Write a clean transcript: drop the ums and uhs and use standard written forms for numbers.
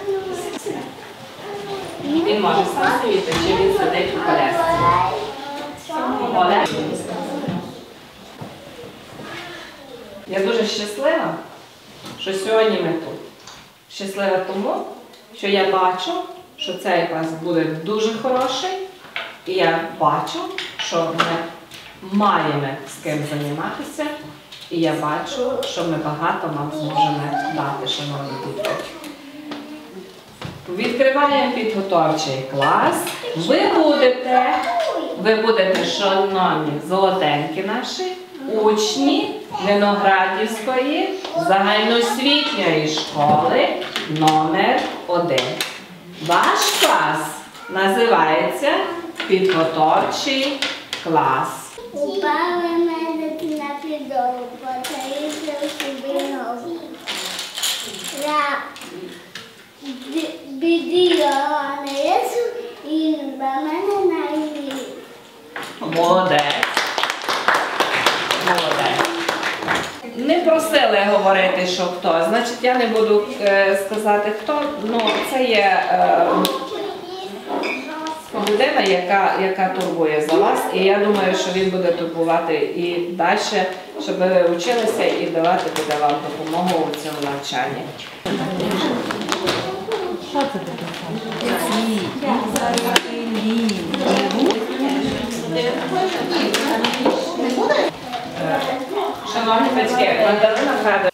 Він може сам сидіти, чи він сидить у колясці. Я дуже щаслива, що сьогодні ми тут. Щаслива тому, що я бачу, що цей клас буде дуже хороший, і я бачу, що ми маємо з ким займатися, і я бачу, що ми багато вам зможемо дати, шановні діти. Відкриваємо підготовчий клас. Ви будете, шановні золотенькі наші, учні Виноградівської загальноосвітньої школи номер 1. Ваш клас називається підготовчий клас. Упали мене на підлогу, потаївся собі ногу. Біділа на лісу і мене на рівні. Молодець. Молодець. Не просили говорити, що хто. Значить, я не буду сказати, хто. Ну, це є людина, яка турбує за вас. І я думаю, що він буде турбувати і далі, щоб ви вчилися і давати буде вам допомогу у цьому навчанні. Що це таке? Шановні батьки, Магдалина Федорівна